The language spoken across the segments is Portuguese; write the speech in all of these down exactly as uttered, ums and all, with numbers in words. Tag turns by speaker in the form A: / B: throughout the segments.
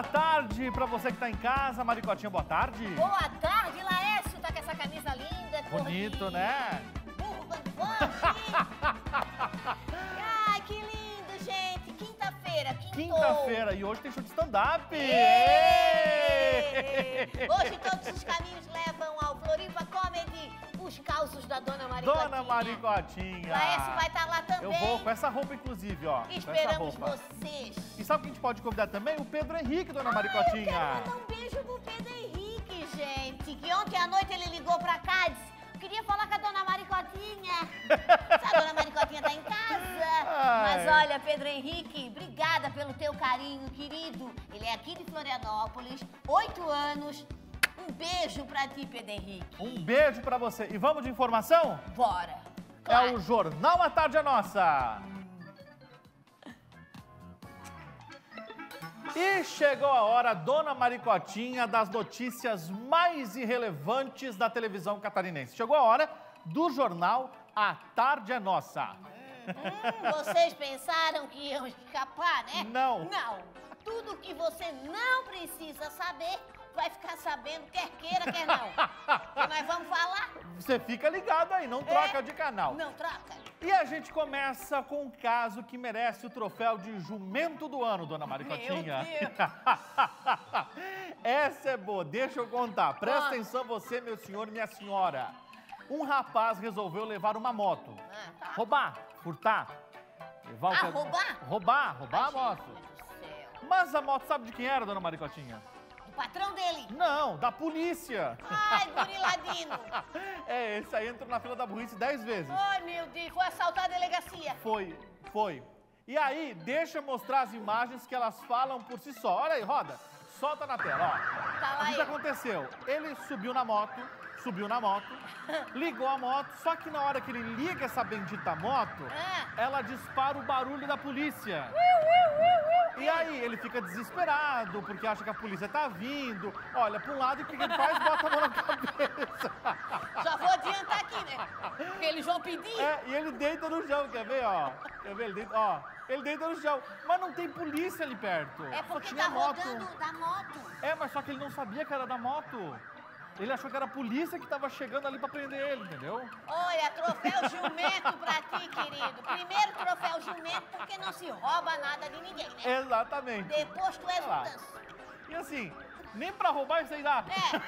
A: Boa tarde pra você que tá em casa. Maricotinha, boa tarde.
B: Boa tarde, Laércio. Tá com essa camisa linda.
A: Bonito, né?
B: Burro quando foge. Ai, que lindo, gente. Quinta-feira, quintou.
A: Quinta-feira. E hoje tem show de stand-up.
B: Hoje todos os caminhos levam ao Floripa Comedy. Os causos da Dona Maricotinha.
A: Dona Maricotinha.
B: Laércio vai estar lá também.
A: Eu vou com essa roupa, inclusive, ó.
B: Esperamos vocês.
A: E sabe quem a gente pode convidar também? O Pedro Henrique, Dona Maricotinha.
B: Ah, eu quero mandar um beijo pro Pedro Henrique, gente. Que ontem à noite ele ligou pra cá e disse... Queria falar com a Dona Maricotinha. Se a Dona Maricotinha tá em casa.
A: Ai.
B: Mas olha, Pedro Henrique, obrigada pelo teu carinho, querido. Ele é aqui de Florianópolis, oito anos. Um beijo pra ti, Pedro Henrique.
A: Um beijo pra você. E vamos de informação?
B: Bora.
A: É
B: Claro.
A: o Jornal A Tarde é Nossa. E chegou a hora, Dona Maricotinha, das notícias mais irrelevantes da televisão catarinense. Chegou a hora do Jornal A Tarde é Nossa.
B: Hum, vocês pensaram que iam escapar, né?
A: Não.
B: Não. Tudo que você não precisa saber, vai ficar sabendo, quer queira, quer não. E nós vamos falar?
A: Você fica ligado aí, não troca
B: É?
A: de canal.
B: Não troca.
A: E a gente começa com um caso que merece o troféu de jumento do ano, Dona Maricotinha.
B: Meu Deus.
A: Essa é boa, deixa eu contar. Presta
B: Conta.
A: atenção você, meu senhor e minha senhora. Um rapaz resolveu levar uma moto.
B: Ah, tá.
A: Roubar, furtar. Levar o
B: Ah,
A: que-
B: roubar?
A: Roubar, roubar a
B: Ai,
A: moto.
B: Jesus do céu.
A: Mas a moto sabe de quem era, Dona Maricotinha?
B: Do patrão dele.
A: Não, da polícia.
B: Ai, guriladino.
A: É, esse aí entrou na fila da burrice dez vezes.
B: Ai, meu Deus, foi assaltar a delegacia.
A: Foi, foi. E aí, deixa eu mostrar as imagens que elas falam por si só. Olha aí, roda. Solta na tela, ó.
B: Tá
A: O
B: lá
A: que, que
B: ele.
A: aconteceu? Ele subiu na moto, subiu na moto, ligou a moto, só que na hora que ele liga essa bendita moto,
B: Ah.
A: ela dispara o barulho da polícia. E aí, ele fica desesperado, porque acha que a polícia tá vindo. Olha pra um lado e o que que ele faz? Bota a mão na cabeça.
B: Já vou adiantar aqui, né? Porque eles vão pedir.
A: É, e ele deita no chão, quer ver, ó? Quer ver? Ele deita, ó. Ele deita no chão. Mas não tem polícia ali perto.
B: É
A: Só
B: porque
A: tinha
B: tá
A: moto.
B: rodando da moto.
A: É, mas só que ele não sabia que era da moto. Ele achou que era a polícia que tava chegando ali pra prender ele, entendeu?
B: Olha, troféu jumento pra ti, querido. Primeiro troféu jumento porque não se rouba nada de ninguém, né?
A: Exatamente.
B: Depois tu és
A: Olha
B: um
A: lá.
B: danço.
A: E assim, nem pra roubar isso aí dá.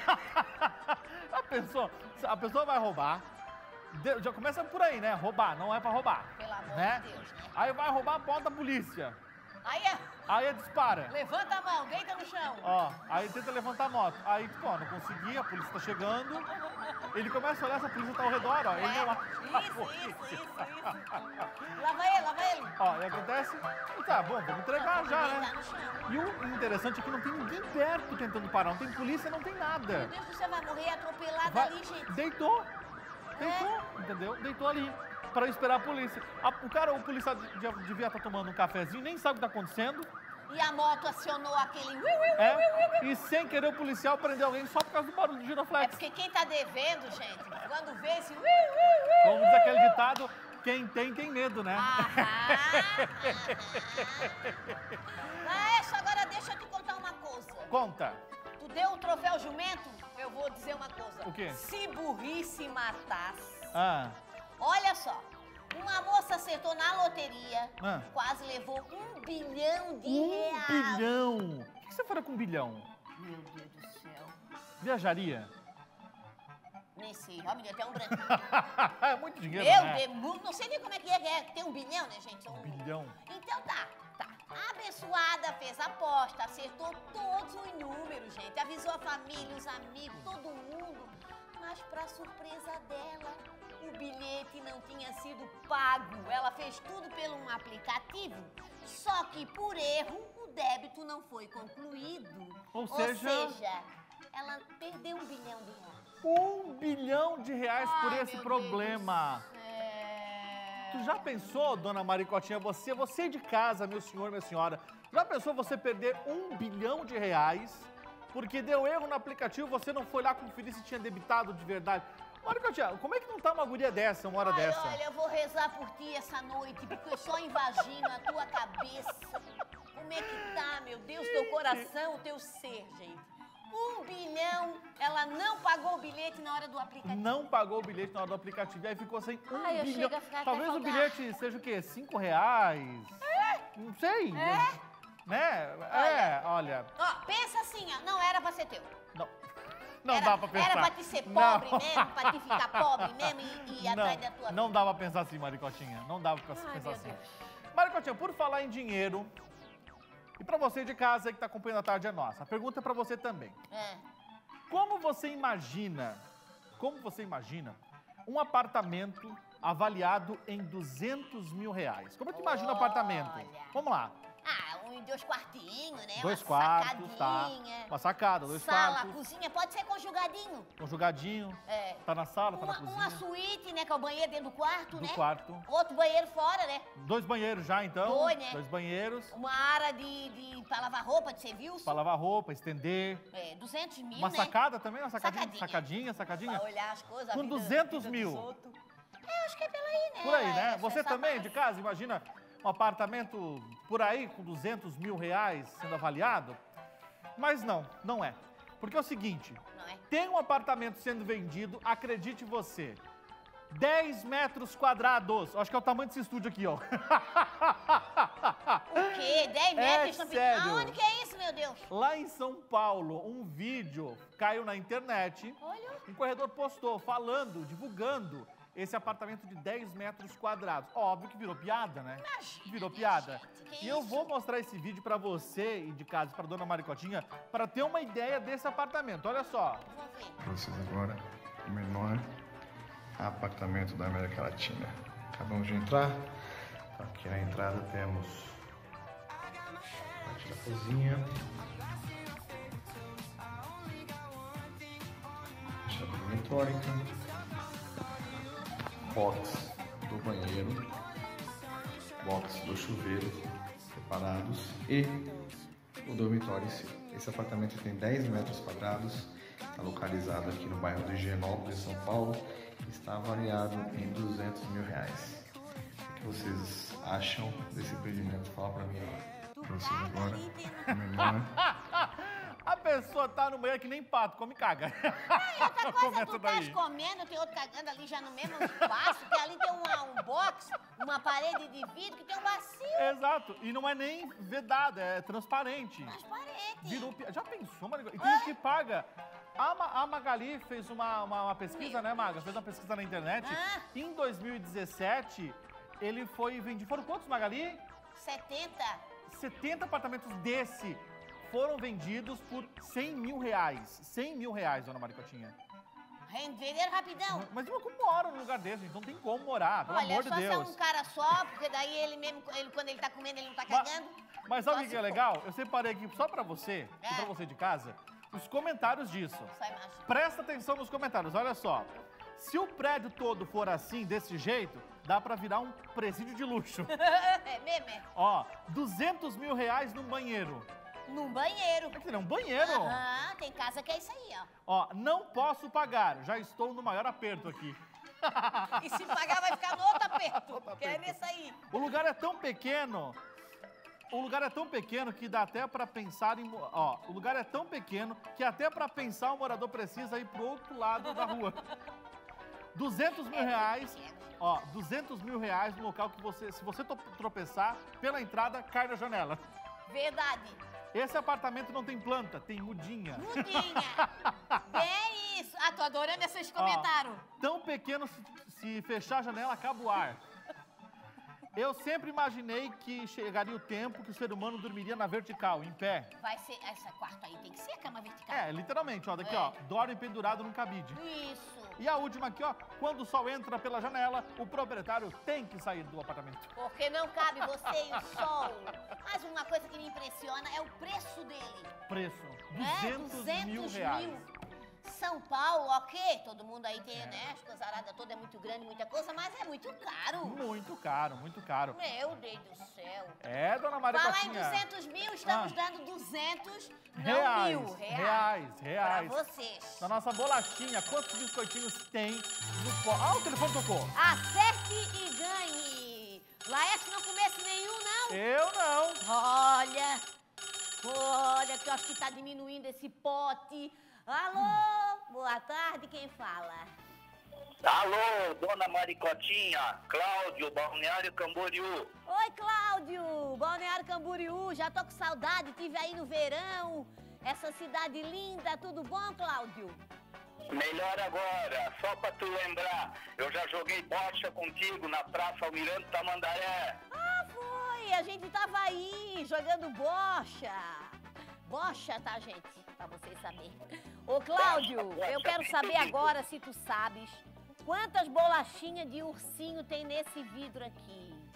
B: É.
A: A pessoa, a pessoa vai roubar, de- já começa por aí, né? Roubar, não é pra roubar.
B: Pelo amor
A: né?
B: de Deus, né?
A: Aí vai roubar, bota a polícia.
B: Aí é,
A: Aí dispara.
B: levanta a mão, deita no chão.
A: Ó, aí tenta levantar a moto. Aí, tipo, ó, não consegui, a polícia tá chegando. Ele começa a olhar se a polícia tá ao redor, ó. Ele não acha a
B: É, isso,
A: polícia.
B: isso, isso, isso. Lava ele, lava ele.
A: Ó, e acontece, e tá bom, vamos entregar já,
B: Deitar
A: né?
B: no chão.
A: E o interessante é que não tem ninguém perto tentando parar, não tem polícia, não tem nada.
B: Meu Deus, você vai morrer atropelado
A: Vai-
B: ali, gente.
A: Deitou, deitou, entendeu? Deitou ali, pra esperar a polícia. A- o cara, o policial de- de- devia estar tomando um cafezinho, nem sabe o que tá acontecendo.
B: E a moto acionou aquele...
A: É, e sem querer o policial prendeu alguém só por causa do barulho do
B: É
A: giroflex.
B: porque quem tá devendo, gente, quando vê esse...
A: Como diz aquele ditado, quem tem, tem medo, né?
B: Laércio, agora deixa eu te contar uma coisa.
A: Conta.
B: Tu deu o troféu jumento? Eu vou dizer uma coisa.
A: O quê?
B: Se burrice matasse...
A: Ah,
B: Olha só, uma moça acertou na loteria,
A: Ah.
B: quase levou um bilhão de
A: um
B: reais.
A: bilhão. O que você faria com um bilhão?
B: Meu Deus do céu.
A: Viajaria?
B: Nem sei, ó, me deu até um branco.
A: É muito dinheiro,
B: Meu
A: né?
B: Deus, não sei nem como é que é, que é ter um bilhão, né, gente? São
A: Um bilhão.
B: Então tá, tá. A abençoada fez a aposta, acertou todos os números, gente. Avisou a família, os amigos, todo mundo. Mas pra surpresa dela, o bilhete não tinha sido pago. Ela fez tudo pelo um aplicativo, só que por erro o débito não foi concluído.
A: Ou seja-
B: Ou seja, ela perdeu um bilhão de reais.
A: Um bilhão de reais por
B: Ai,
A: esse
B: meu
A: problema.
B: Deus do céu.
A: Tu já pensou, Dona Maricotinha, você, você de casa, meu senhor, minha senhora, já pensou você perder um bilhão de reais porque deu erro no aplicativo, você não foi lá conferir se tinha debitado de verdade? Maricotinha, como é que não tá uma guria dessa, uma hora
B: Ai,
A: dessa?
B: olha, eu vou rezar por ti essa noite, porque eu só imagino a tua cabeça. Como é que tá, meu Deus, teu coração, teu ser, gente. Um bilhão, ela não pagou o bilhete na hora do aplicativo.
A: Não pagou o bilhete na hora do aplicativo, e aí ficou sem um
B: Ai, eu
A: bilhão.
B: chego a ficar
A: Talvez
B: até
A: o bilhete seja o quê? Cinco reais? É? Não sei.
B: É?
A: Né?
B: Olha.
A: É, olha.
B: Ó, pensa assim, ó, não era pra ser teu.
A: Não, não
B: era,
A: dá pra pensar.
B: Era pra te ser pobre
A: não.
B: mesmo, pra te ficar pobre mesmo e, e ir atrás da tua vida.
A: Não dá pra pensar assim, Maricotinha. Não dá pra
B: Ai,
A: pensar
B: meu
A: assim.
B: Deus.
A: Maricotinha, por falar em dinheiro, e pra você de casa aí que tá acompanhando a Tarde é Nossa, a pergunta é pra você também.
B: É.
A: Como você imagina, como você imagina um apartamento avaliado em duzentos mil reais? Como é que imagina um apartamento?
B: Olha.
A: Vamos lá.
B: Ah, um, dois quartinhos, né?
A: Dois
B: Uma
A: quartos, tá.
B: sacadinha.
A: Uma sacada, dois
B: Sala,
A: quartos.
B: cozinha, pode ser conjugadinho.
A: Conjugadinho.
B: É.
A: Tá na sala, tá
B: Uma,
A: na cozinha.
B: uma suíte, né? Que é o banheiro dentro do quarto,
A: do
B: né?
A: quarto.
B: Outro banheiro fora, né?
A: Dois banheiros já, então.
B: Dois, né?
A: Dois banheiros.
B: Uma área de, de pra lavar roupa, de serviço.
A: Pra lavar roupa, estender.
B: É, duzentos mil,
A: Uma
B: né?
A: sacada também, uma sacadinha.
B: Sacadinha.
A: Sacadinha, sacadinha.
B: Pra olhar as coisas. a
A: Com
B: vida-
A: duzentos
B: vida
A: mil.
B: dos outros. É, acho que é pela aí, né?
A: Por aí, né?
B: É,
A: Você
B: essa
A: também,
B: base.
A: de casa, imagina um apartamento por aí com duzentos mil reais sendo avaliado? Mas não, não é. Porque é o seguinte,
B: Não é?
A: tem um apartamento sendo vendido, acredite você, dez metros quadrados. Acho que é o tamanho desse estúdio aqui, ó.
B: O quê? dez metros? estão pedindo-
A: sério.
B: Aonde que é isso, meu Deus?
A: Lá em São Paulo, um vídeo caiu na internet.
B: Olha.
A: Um corredor postou, falando, divulgando esse apartamento de dez metros quadrados. Óbvio que virou piada, né?
B: Imagina,
A: Virou
B: minha
A: piada.
B: gente, que
A: E eu
B: isso?
A: vou mostrar esse vídeo pra você e de casa, pra dona Maricotinha, pra ter uma ideia desse apartamento. Olha só.
B: Vamos ver.
C: Para vocês agora o menor apartamento da América Latina. Acabamos de entrar. Aqui na entrada temos a parte da cozinha, chave eletrônica, box do banheiro, box do chuveiro separados e o dormitório em si. Esse apartamento tem dez metros quadrados, está localizado aqui no bairro do Higienópolis, São Paulo, está avaliado em duzentos mil reais. O que vocês acham desse empreendimento? Fala pra mim agora.
B: Tu
C: Pra vocês
B: caga
C: agora,
B: ali dentro.
C: o menor
A: A pessoa tá no banheiro que nem pato, come e caga.
B: Outra coisa,
A: Começa
B: tu estás
A: daí.
B: comendo, tem outro cagando ali já no mesmo espaço, que ali tem uma- um box, uma parede de vidro que tem um bacio
A: Exato. E não é nem vedado, é transparente.
B: transparente.
A: Virou pi- Já pensou, Maricotinha? E tem gente que paga. A, Ma- a Magali fez uma, uma, uma pesquisa, né, Maga? Fez uma pesquisa na internet.
B: Ah.
A: Em dois mil e dezessete, ele foi vendido. Foram quantos, Magali?
B: setenta.
A: setenta apartamentos desse foram vendidos por cem mil reais. cem mil reais, dona Maricotinha.
B: Venderam rapidão.
A: Mas eu como moro num lugar desse, gente? Não tem como morar, pelo
B: Olha,
A: amor de
B: só se é
A: Deus.
B: um cara só, porque daí ele mesmo, ele, quando ele tá comendo, ele não tá
A: Ma-
B: cagando.
A: Mas sabe o
B: Só
A: que
B: se
A: que é
B: for.
A: legal? Eu separei aqui só pra você, e
B: É.
A: pra você de casa, os comentários disso.
B: Só imagina.
A: Presta atenção nos comentários, olha só. Se o prédio todo for assim, desse jeito, dá pra virar um presídio de luxo.
B: É mesmo, é?
A: Ó, duzentos mil reais num banheiro.
B: Num banheiro.
A: Quer dizer, um banheiro.
B: Aham, tem casa que é isso aí, ó.
A: Ó, não posso pagar, já estou no maior aperto aqui.
B: E se pagar, vai ficar no outro aperto.
A: Outro
B: Que é
A: aperto.
B: nesse aí.
A: O lugar é tão pequeno, o lugar é tão pequeno que dá até pra pensar em... mo- Ó, o lugar é tão pequeno que até pra pensar o morador precisa ir pro outro lado da rua. duzentos mil reais, ó, duzentos mil reais no local que você, se você to- tropeçar pela entrada, cai na janela.
B: Verdade.
A: Esse apartamento não tem planta, tem mudinha.
B: Mudinha. Bem isso. Ah, tô adorando esses comentários.
A: Tão pequeno, se, se fechar a janela, acaba o ar. Eu sempre imaginei que chegaria o tempo que o ser humano dormiria na vertical, em pé.
B: Vai ser, essa quarta aí tem que ser a cama vertical.
A: É, literalmente, ó, daqui,
B: É.
A: ó, dorme pendurado num cabide.
B: Isso.
A: E a última aqui, ó, quando o sol entra pela janela, o proprietário tem que sair do apartamento.
B: Porque não cabe você e o sol. Mas uma coisa que me impressiona é o preço dele.
A: Preço,
B: É,
A: duzentos mil reais.
B: São Paulo, ok, todo mundo aí tem, né, as coisas aradas todas, é muito grande, muita coisa, mas é muito caro.
A: Muito caro, muito caro.
B: Meu Deus do céu.
A: É, dona Maria
B: Falar em
A: Cotinha.
B: duzentos mil, estamos
A: Ah.
B: dando duzentos, não
A: Reais,
B: mil, reais.
A: reais, reais.
B: Pra vocês.
A: Na nossa bolachinha, quantos biscoitinhos tem no pó? Ah, o telefone tocou.
B: Acerte e ganhe. Laércio, não comece nenhum, não?
A: Eu não.
B: Olha, Olha, que eu acho que tá diminuindo esse pote. Alô, boa tarde, quem fala?
D: Alô, dona Maricotinha, Cláudio, Balneário Camboriú.
B: Oi, Cláudio, Balneário Camboriú, já tô com saudade, tive aí no verão, essa cidade linda, tudo bom, Cláudio?
D: Melhor agora, só pra tu lembrar, eu já joguei bocha contigo na Praça Almirante Tamandaré.
B: Ah, foi, a gente tava aí, jogando bocha. Bocha, tá, gente? Pra vocês saberem. Ô, Cláudio, eu quero saber agora se tu sabes quantas bolachinhas de ursinho tem nesse vidro aqui.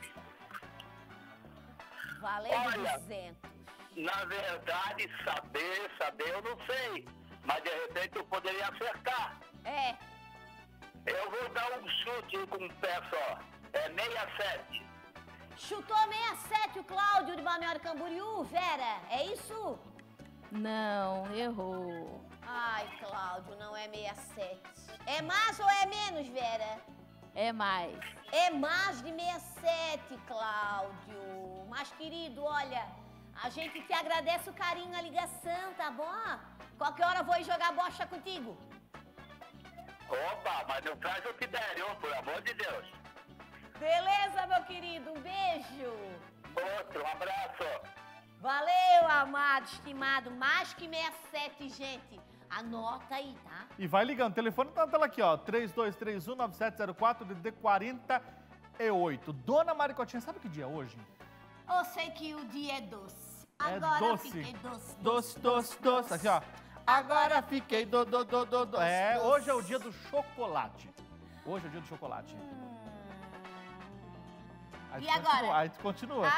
B: Valendo
D: Olha,
B: duzentos.
D: Na verdade, saber, saber eu não sei, mas de repente eu poderia acertar.
B: É,
D: Eu vou dar um chute com o pé só, é sessenta e sete.
B: chutou sessenta e sete o Cláudio de Balneário Camboriú, Vera, é isso?
E: Não, errou.
B: Ai, Cláudio, não é sessenta e sete. É mais ou é menos, Vera?
E: É mais.
B: É mais de sessenta e sete, Cláudio. Mas, querido, olha, a gente te agradece o carinho na ligação, tá bom? Qualquer hora eu vou ir jogar bocha contigo.
D: Opa, mas não traz o que der, viu? Por amor de Deus.
B: Beleza, meu querido? Um beijo.
D: Outro, um abraço.
B: Valeu, amado, estimado. Mais que sessenta e sete, gente. Anota aí, tá?
A: E vai ligando. O telefone tá na tela aqui, ó. três dois três um, nove sete zero quatro, D D D quarenta e oito. Dona Maricotinha, sabe que dia é hoje?
B: Eu sei que o dia é doce.
A: É
B: Agora
A: doce.
B: fiquei doce.
A: Doce, doce, doce. Aqui, ó. Agora fiquei do, do, do, do, do. É,
B: doce.
A: hoje é o dia do chocolate. Hoje é o dia do chocolate. Aí
B: E
A: tu
B: agora?
A: Continua, aí tu continua.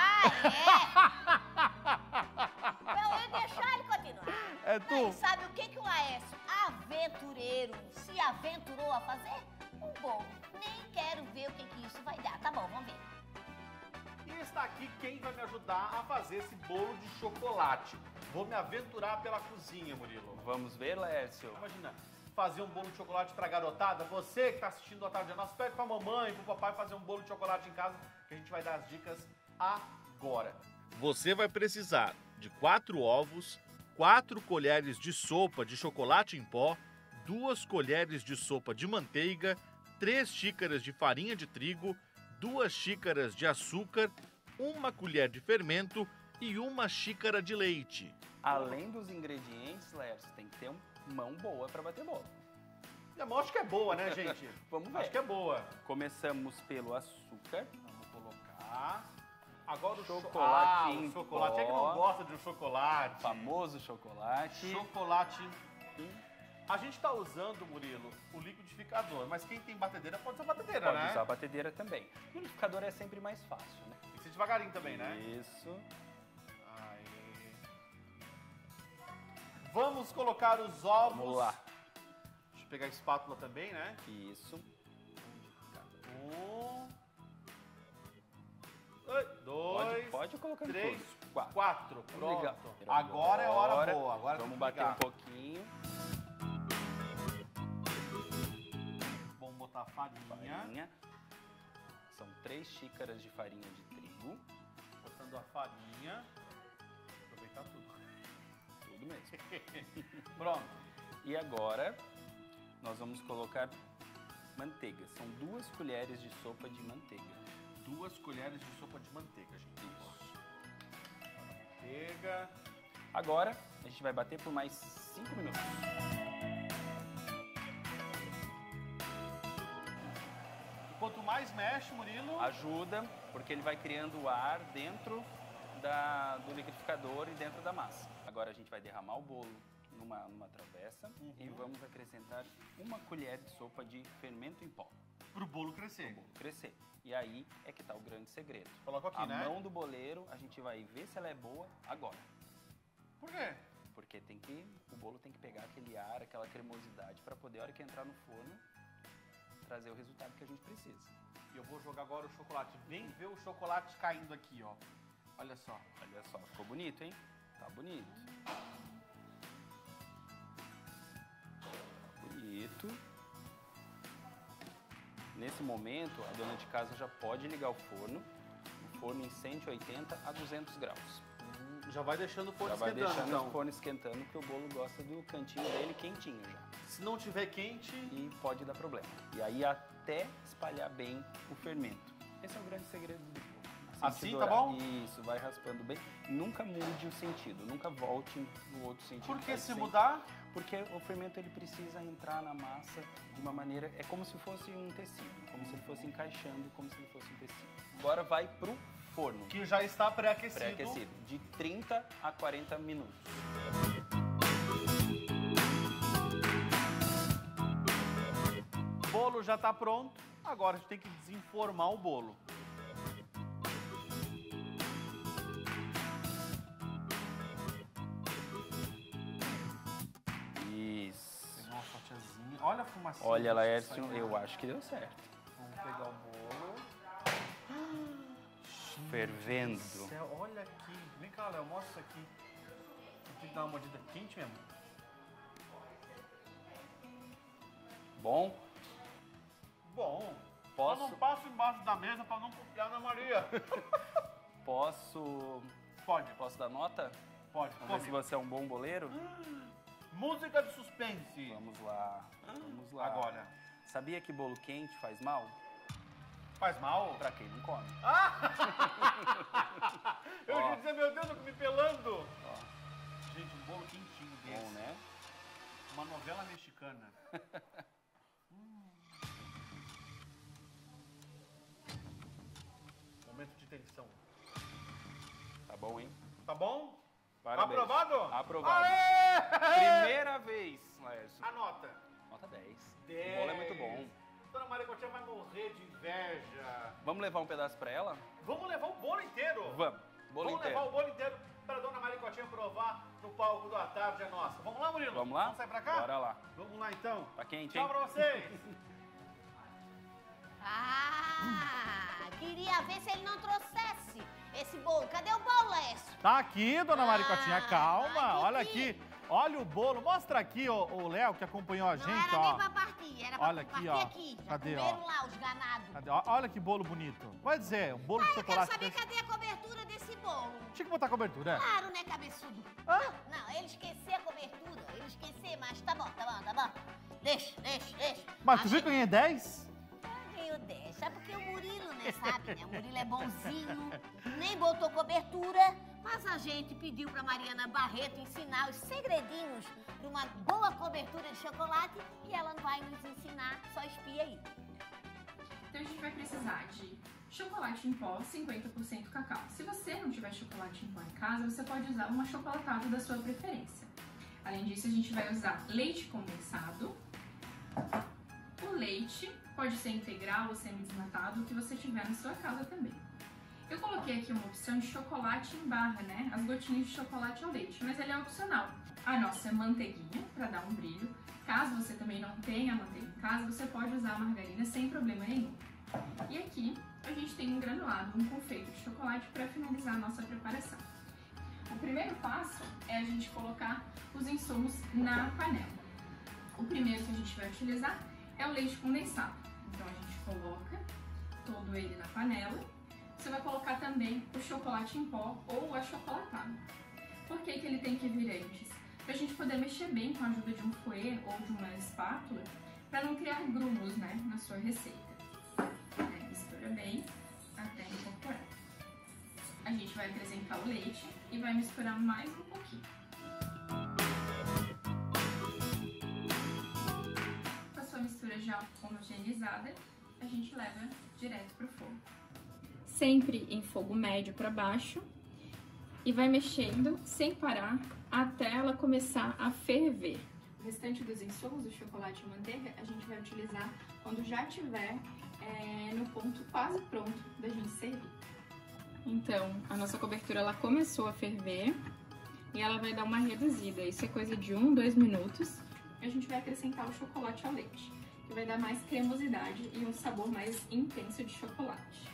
B: Ah, é? Eu ia deixar ele continuar.
A: É tu.
B: Mas sabe o que, que o Aécio, aventureiro, se aventurou a fazer? Um bolo. Nem quero ver o que, que isso vai dar. Tá bom, vamos ver.
A: E está aqui quem vai me ajudar a fazer esse bolo de chocolate. Vou me aventurar pela cozinha, Murilo.
F: Vamos ver, Laércio.
A: Imagina, fazer um bolo de chocolate pra garotada. Você que está assistindo a Tarde Nossa, pede pra mamãe, pro papai fazer um bolo de chocolate em casa, que a gente vai dar as dicas agora. Você vai precisar de quatro ovos, quatro colheres de sopa de chocolate em pó, duas colheres de sopa de manteiga, três xícaras de farinha de trigo, duas xícaras de açúcar, uma colher de fermento e uma xícara de leite.
F: Além dos ingredientes, Laércio, tem que ter uma mão boa para bater bolo.
A: E a mão acho que é boa, né, gente?
F: Vamos ver.
A: Acho que é boa.
F: Começamos pelo açúcar.
A: Vamos colocar. Agora o
F: Chocolate
A: chocolate. Ah,
F: em
A: o chocolate é que
F: pó.
A: não gosta de um chocolate.
F: Famoso chocolate.
A: Chocolate. A gente tá usando, Murilo, o liquidificador, mas quem tem batedeira pode usar batedeira,
F: Pode
A: né?
F: usar a batedeira também. O liquidificador é sempre mais fácil, né?
A: Tem que ser devagarinho também, né?
F: Isso.
A: Aí. Vamos colocar os ovos.
F: Vamos lá.
A: Deixa eu pegar a espátula também, né?
F: Isso.
A: Um. Dois.
F: Pode, pode colocar
A: três,
F: tudo. Quatro.
A: Quatro.
F: Vamos ligar.
A: Pronto. Agora é hora boa. Agora
F: Vamos
A: tem que
F: bater
A: ligar.
F: um pouquinho.
A: Vamos botar farinha.
F: Farinha. São três xícaras de farinha de trigo.
A: Botando a farinha. Aproveitar tudo.
F: Tudo mesmo.
A: Pronto.
F: E agora, nós vamos colocar manteiga. São duas colheres de sopa de manteiga.
A: Duas colheres de sopa de manteiga, gente. Isso. Manteiga.
F: Agora, a gente vai bater por mais cinco minutos.
A: E quanto mais mexe, Murilo...
F: Ajuda, porque ele vai criando ar dentro da, do liquidificador e dentro da massa. Agora a gente vai derramar o bolo numa, numa travessa
A: Uhum.
F: e vamos acrescentar uma colher de sopa de fermento em pó.
A: Pro bolo crescer.
F: Para o bolo crescer. E aí é que tá o grande segredo.
A: Coloca aqui,
F: a
A: né?
F: mão do boleiro, a gente vai ver se ela é boa agora.
A: Por quê?
F: Porque tem que, o bolo tem que pegar aquele ar, aquela cremosidade, para poder, a hora que entrar no forno, trazer o resultado que a gente precisa.
A: E eu vou jogar agora o chocolate. Vem ver o chocolate caindo aqui, ó. Olha só.
F: Olha só, ficou bonito, hein? Tá bonito. Tá bonito. Nesse momento, a dona de casa já pode ligar o forno. O forno em cento e oitenta a duzentos graus.
A: Já vai deixando o forno
F: Já vai
A: esquentando,
F: deixando
A: então.
F: o forno esquentando, porque o bolo gosta do cantinho dele quentinho já.
A: Se não tiver quente...
F: E pode dar problema. E aí até espalhar bem o fermento. Esse é o grande segredo do bolo.
A: Assim,
F: que
A: tá
F: dourar.
A: bom?
F: Isso, vai raspando bem. Nunca mude o sentido, nunca volte no outro sentido.
A: Por que
F: Faz
A: se
F: sempre-
A: mudar?
F: Porque o fermento ele precisa entrar na massa de uma maneira, é como se fosse um tecido, como se ele fosse encaixando, como se ele fosse um tecido. Agora vai pro forno,
A: Que já está pré-aquecido.
F: pré-aquecido, de trinta a quarenta minutos.
A: O bolo já está pronto. Agora a gente tem que desenformar o bolo.
F: Isso.
A: Pegar uma fatiazinha. Olha a fumacinha.
F: Olha,
A: que
F: Laércio,
A: saiu.
F: eu acho que deu certo.
A: Vamos pegar o bolo.
F: Fervendo.
A: Meu Deus do céu, olha aqui. Vem cá, Léo, mostra isso aqui. Tem que dar uma mordida quente mesmo.
F: Bom,
A: Bom.
F: Posso?
A: Eu não passo embaixo da mesa para não copiar na Maria.
F: posso,
A: Pode,
F: posso dar nota?
A: pode.
F: Vamos ver se
A: Come.
F: você é um bom boleiro?
A: Música de suspense.
F: Vamos lá, vamos lá.
A: Agora.
F: Sabia que bolo quente faz mal?
A: Faz mal?
F: Pra quem não come.
A: Eu
F: Ó.
A: ia dizer, meu Deus, eu tô me pelando.
F: Ó,
A: Gente, um bolo quentinho desse.
F: bom, né?
A: Uma novela mexicana. Hum. Momento de tensão.
F: Tá bom, hein?
A: Tá bom?
F: Parabéns.
A: Aprovado?
F: Aprovado.
A: Aê!
F: Primeira vez, Laércio.
A: Anota.
F: Nota dez.
A: dez.
F: O bolo é muito bom.
A: Dona Maria Cotinha vai morrer de inveja.
F: Vamos levar um pedaço pra ela?
A: Vamos levar o bolo inteiro.
F: Vamos. Bolo
A: Vamos
F: inteiro.
A: levar o bolo inteiro para Dona Maria Cotinha provar no palco do A Tarde é Nossa. Vamos lá, Murilo?
F: Vamos lá?
A: Vamos sair pra cá?
F: Bora lá.
A: Vamos lá, então.
F: Tá quente,
A: Tchau
F: hein?
A: pra vocês.
B: Ah, queria ver se ele não trouxesse esse bolo. Cadê o bolo, Lécio?
A: Tá aqui, Dona Maria
B: Ah,
A: Cotinha. Calma.
B: ai, que
A: Olha
B: que-
A: aqui. Olha o bolo. Mostra aqui o o Léo que acompanhou a
B: Não
A: gente,
B: era
A: ó.
B: nem pra partir, era pra
A: Olha aqui,
B: partir
A: ó.
B: aqui. Já
A: Cadê,
B: comeram
A: ó?
B: lá os ganados.
A: Cadê? Ó, olha que bolo bonito. Vai dizer, um bolo de
B: Eu quero
A: chocolate.
B: saber
A: desse-
B: cadê a cobertura desse bolo.
A: Tinha que botar cobertura, é?
B: Claro, né, cabeçudo?
A: Hã?
B: Não, não, ele esqueceu a cobertura. Ele esqueceu, mas tá bom, tá bom, tá bom. Deixa, deixa, deixa.
A: Mas tu
B: Achei-
A: viu que eu ganhei dez?
B: Ganhou dez. Sabe porque o Murilo, né, sabe, né? O Murilo é bonzinho, nem botou cobertura, mas a gente pediu pra Mariana Barreto ensinar os segredinhos de uma boa cobertura de chocolate e ela não vai nos ensinar, só espia aí.
G: Então a gente vai precisar de chocolate em pó, cinquenta por cento cacau. Se você não tiver chocolate em pó em casa, você pode usar um achocolatado da sua preferência. Além disso, a gente vai usar leite condensado, o leite, pode ser integral ou semi-desnatado, o que você tiver na sua casa também. Eu coloquei aqui uma opção de chocolate em barra, né? As gotinhas de chocolate ao leite, mas ele é opcional. A nossa manteiguinha, para dar um brilho. Caso você também não tenha manteiga em casa, você pode usar a margarina sem problema nenhum. E aqui a gente tem um granulado, um confeito de chocolate para finalizar a nossa preparação. O primeiro passo é a gente colocar os insumos na panela. O primeiro que a gente vai utilizar é o leite condensado. Então a gente coloca todo ele na panela. Você vai colocar também o chocolate em pó ou o achocolatado. Por que que ele tem que vir antes? Para a gente poder mexer bem com a ajuda de um fouet ou de uma espátula, para não criar grumos, né, na sua receita. É, mistura bem até incorporar. A gente vai acrescentar o leite e vai misturar mais um pouquinho. Com a sua mistura já homogeneizada, a gente leva direto para o fogo. Sempre em fogo médio para baixo e vai mexendo sem parar até ela começar a ferver. O restante dos insumos, o chocolate e manteiga, a gente vai utilizar quando já tiver é, no ponto quase pronto da gente servir. Então, a nossa cobertura ela começou a ferver e ela vai dar uma reduzida. Isso é coisa de um, dois minutos. A gente vai acrescentar o chocolate ao leite, que vai dar mais cremosidade e um sabor mais intenso de chocolate.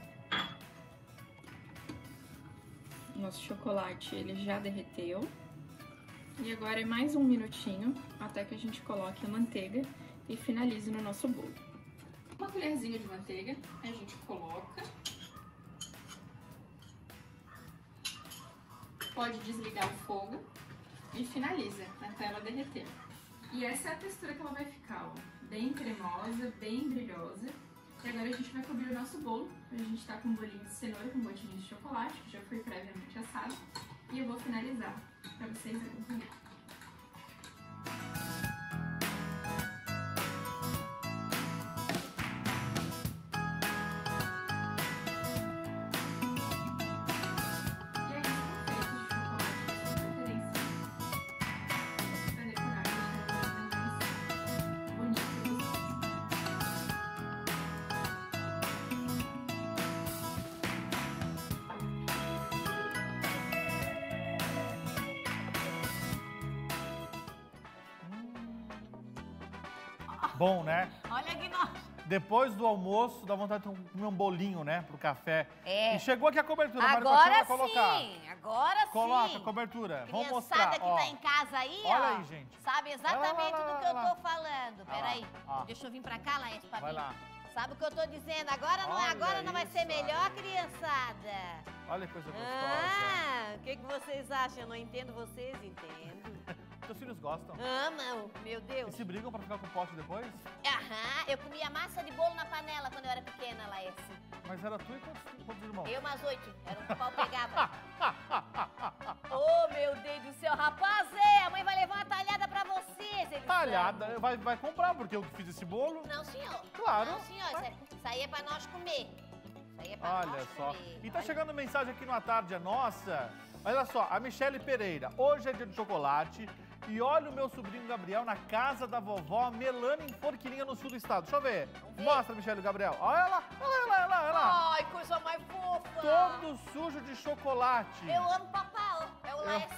G: Nosso chocolate ele já derreteu. E agora é mais um minutinho até que a gente coloque a manteiga e finalize no nosso bolo. Uma colherzinha de manteiga a gente coloca. pode desligar o fogo e finaliza até ela derreter. E essa é a textura que ela vai ficar, ó, bem cremosa, bem brilhosa. E agora a gente vai cobrir o nosso bolo. A gente tá com um bolinho de cenoura com gotinhas de chocolate, que já foi previamente assado. E eu vou finalizar para vocês acompanharem.
A: Bom, né?
B: Olha aqui nós.
A: Depois do almoço, dá vontade de comer um bolinho, né? Pro café.
B: É.
A: E chegou aqui a cobertura. a
B: Agora
A: Maricotinha vai colocar.
B: sim, agora sim.
A: Coloca a cobertura. Vamos
B: Criançada
A: mostrar,
B: que
A: ó.
B: tá em casa aí,
A: Olha
B: ó,
A: aí, gente.
B: sabe exatamente
A: Vai lá, vai lá,
B: do que eu
A: vai lá.
B: tô falando.
A: Vai
B: Peraí,
A: lá, ó.
B: deixa eu vir pra cá, Laércio, pra
A: Vai
B: mim.
A: lá.
B: Sabe o que eu tô dizendo? Agora não, é,
A: Olha
B: agora não vai ser
A: isso,
B: melhor,
A: olha.
B: criançada.
A: Olha que coisa gostosa.
B: Ah, o que, que vocês acham? Eu não entendo vocês, entendo.
A: Seus filhos gostam?
B: Amam, meu
A: E
B: Deus.
A: se brigam pra ficar com o pote depois?
B: Aham, eu comia massa de bolo na panela quando eu era pequena, Laércio.
A: Mas era tu e quantos, quantos irmãos?
B: Eu mais oito, era um que o pau pegava. Oh, meu Deus do céu, rapaz, é, a mãe vai levar uma talhada pra vocês. Eles
A: Talhada, vai, vai comprar, porque eu que fiz esse bolo.
B: Não, senhor.
A: Claro.
B: Não, senhor, isso, é, isso aí é pra nós comer. Isso aí é pra
A: Olha
B: nós
A: só.
B: comer.
A: E tá
B: Olha.
A: chegando mensagem aqui no A Tarde é Nossa. Olha só, a Michele Pereira. Hoje é dia de chocolate. E olha o meu sobrinho Gabriel na casa da vovó Melana em Forquilinha, no sul do estado. Deixa eu ver.
B: ver.
A: Mostra, Michele e Gabriel. Olha lá, olha lá, olha lá, olha lá.
B: Ai, coisa mais fofa.
A: Todo sujo de chocolate.
B: Eu amo papai, ó. É o Laércio.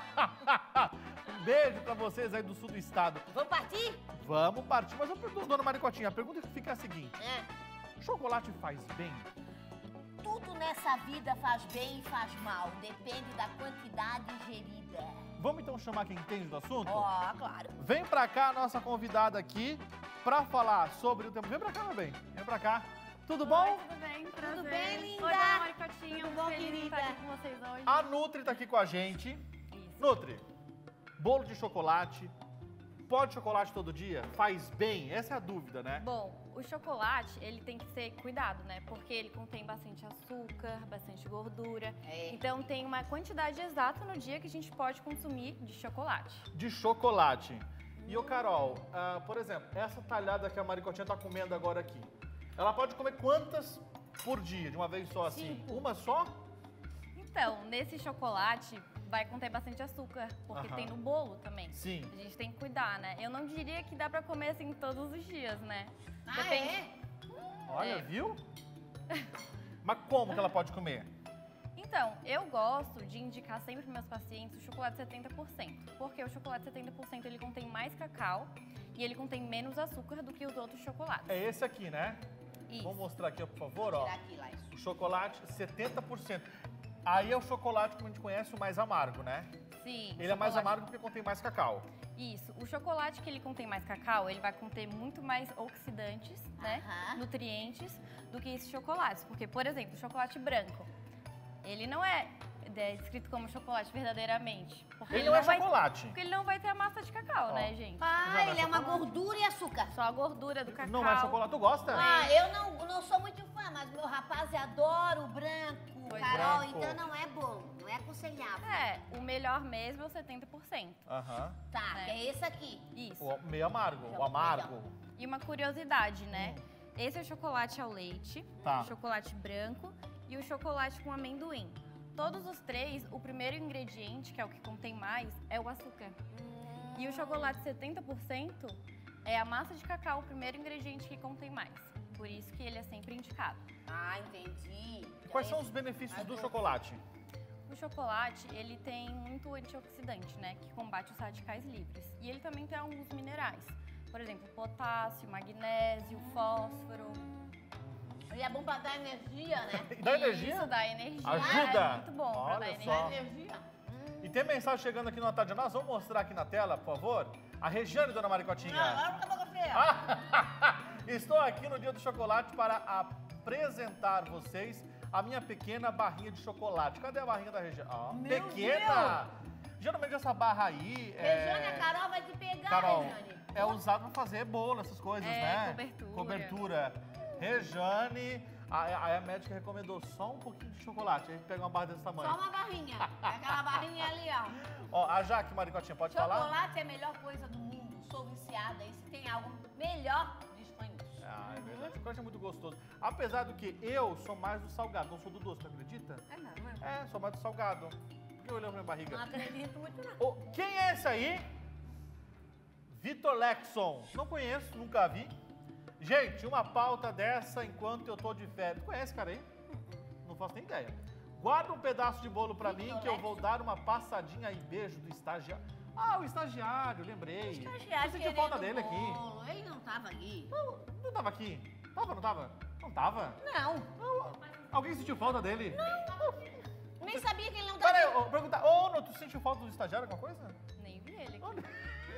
A: Um beijo pra vocês aí do sul do estado.
B: Vamos partir?
A: Vamos partir. Mas eu pergunto, dona Maricotinha, a pergunta que fica é a seguinte.
B: É.
A: Chocolate faz bem?
B: Tudo nessa vida faz bem e faz mal. Depende da quantidade ingerida.
A: Vamos então chamar quem entende do assunto?
B: Ó, claro.
A: Vem pra cá a nossa convidada aqui pra falar sobre o tempo. Vem pra cá, meu bem. Vem pra cá. Tudo bom?
H: Oi, tudo bem? Prazer.
B: Tudo bem, linda?
H: Oi, dona Maricotinha.
B: Tudo
H: Muito
B: bom,
H: feliz de estar
B: querida?
H: aqui com vocês hoje.
A: A Nutri tá aqui com a gente.
H: Isso.
A: Nutri, bolo de chocolate, pó de chocolate todo dia, faz bem? Essa é a dúvida, né?
H: Bom, o chocolate, ele tem que ser cuidado, né? Porque ele contém bastante açúcar, bastante gordura.
B: É.
H: Então, tem uma quantidade exata no dia que a gente pode consumir de chocolate.
A: De chocolate. E ô Carol, ah, por exemplo, essa talhada que a Maricotinha tá comendo agora aqui, ela pode comer quantas por dia, de uma vez só assim?
B: Cinco.
A: Uma só?
H: Então, nesse chocolate vai conter bastante açúcar, porque
A: Aham.
H: tem no bolo também.
A: Sim.
H: A gente tem que cuidar, né? Eu não diria que dá pra comer assim todos os dias, né?
B: Ah,
H: Depende-
B: é?
A: Olha,
H: É.
A: viu? Mas como que ela pode comer?
H: Então, eu gosto de indicar sempre para meus pacientes o chocolate setenta por cento, porque o chocolate setenta por cento ele contém mais cacau e ele contém menos açúcar do que os outros chocolates.
A: É esse aqui, né?
H: Isso.
A: Vamos mostrar aqui, ó, por favor, ó.
B: Tirar aqui, Laércio.
A: O chocolate setenta por cento. Aí é o chocolate, como a gente conhece, o mais amargo, né?
H: Sim.
A: Ele é mais
H: chocolate-
A: amargo porque contém mais cacau.
H: Isso. O chocolate que ele contém mais cacau, ele vai conter muito mais oxidantes, né?
B: Aham.
H: Nutrientes, do que esses chocolates. Porque, por exemplo, o chocolate branco, ele não é é, descrito como chocolate verdadeiramente. Porque
A: Ele não é
H: vai,
A: chocolate.
H: Porque ele não vai ter a massa de cacau,
A: Ó.
H: né, gente?
B: Ah,
A: Já dá
B: ele é uma
A: chocolate.
B: gordura e açúcar.
H: Só a gordura do cacau.
A: Não é chocolate. Tu gosta?
B: Ah, eu não, não sou muito fã, mas meu rapaz adora o branco,
H: Pois
B: Carol,
A: branco.
B: então não é bom, não é aconselhável.
H: É, o melhor mesmo é o setenta por cento.
A: Aham.
B: Tá,
H: É.
B: que é esse aqui.
H: Isso.
A: O meio amargo, o amargo.
H: E uma curiosidade, né? Esse é o chocolate ao leite,
A: Tá.
H: o chocolate branco e o chocolate com amendoim. Todos os três, o primeiro ingrediente, que é o que contém mais, é o açúcar. E o chocolate setenta por cento é a massa de cacau, o primeiro ingrediente que contém mais. Por isso que ele é sempre indicado.
B: Ah, entendi.
A: Quais
B: Já
A: são
B: esse-
A: os benefícios
B: mais
A: do
B: doce.
A: chocolate?
H: O chocolate, ele tem muito antioxidante, né? Que combate os radicais livres. E ele também tem alguns minerais. Por exemplo, potássio, magnésio, fósforo.
B: Ele é bom pra dar energia, né?
A: Dá energia?
H: Isso dá energia.
A: Ajuda?
H: É muito bom pra
A: Olha
H: dar
A: só.
H: energia.
B: Energia?
A: E tem mensagem chegando aqui no A Tarde. Nós vamos mostrar aqui na tela, por favor. A Regiane, dona Maricotinha.
B: Não, agora fica a boca feia.
A: Estou aqui no Dia do Chocolate para apresentar vocês a minha pequena barrinha de chocolate. Cadê a barrinha da Regiane? Ah,
B: Meu
A: pequena! Geralmente essa barra aí é...
B: Regiane, a Carol vai te pegar,
A: Carol,
B: Regiane.
A: é usado pra fazer bolo, essas coisas,
H: É,
A: né?
H: cobertura.
A: Cobertura. Regiane, aí a, a médica recomendou só um pouquinho de chocolate. Aí pega uma barra desse tamanho.
B: Só uma barrinha. Aquela barrinha ali, ó.
A: Ó, a Jaque Maricotinha, pode falar?
B: Chocolate é a melhor coisa do mundo. Sou viciada. E se tem algo melhor, dispõe isso.
A: Ah, é verdade. Chocolate é muito gostoso. Apesar do que eu sou mais do salgado, não sou do doce, tu acredita?
B: É não, não.
A: É, sou mais do salgado. Por que eu olhei pra minha barriga?
B: Não acredito muito, não.
A: Ô, quem é esse aí? Vitor Lexon. Não conheço, nunca vi. Gente, uma pauta dessa enquanto eu tô de férias. Conhece esse cara aí? Não faço nem ideia. Guarda um pedaço de bolo pra mim que eu vou dar uma passadinha e beijo do estagiário. Ah, o estagiário, lembrei.
B: Estagiário
A: Eu senti falta dele
B: querendo
A: aqui.
B: bolo. Ele não tava aqui.
A: Não, não tava aqui. Tava, não tava? Não tava?
B: Não.
A: Alguém sentiu falta dele?
B: Nem sabia que ele não tava
A: Peraí,
B: aqui.
A: eu vou perguntar. Ô, Ono, tu sentiu falta do estagiário, alguma coisa?
H: Nem vi ele aqui.
A: Onde?